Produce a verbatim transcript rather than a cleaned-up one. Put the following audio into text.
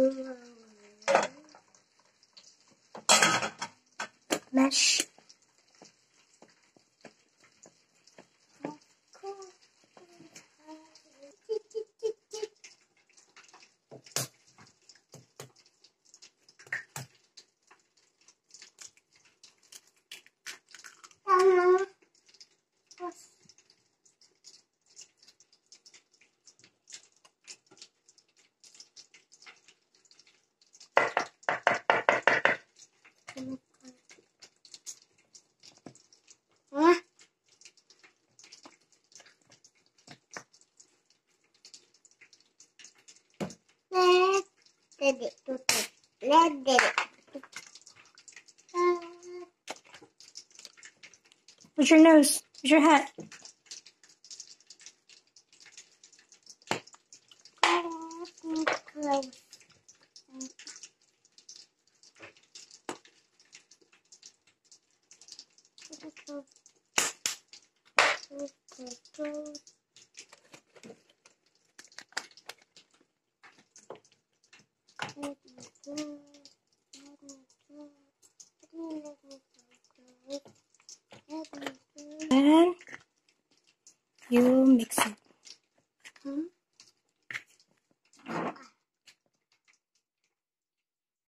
Mesh. Let it tutup. Let it. Where's your nose? Where's your hat? Close. And you mix it.